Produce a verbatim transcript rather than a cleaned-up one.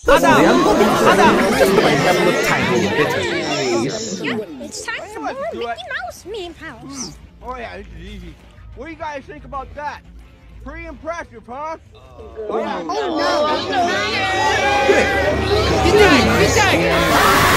Adam! Adam! It's time for more Mickey Mouse meme house. Oh yeah, this is easy. What do you guys think about that? Pretty impressive, huh? Oh, yeah. Oh no! Good day! Good day!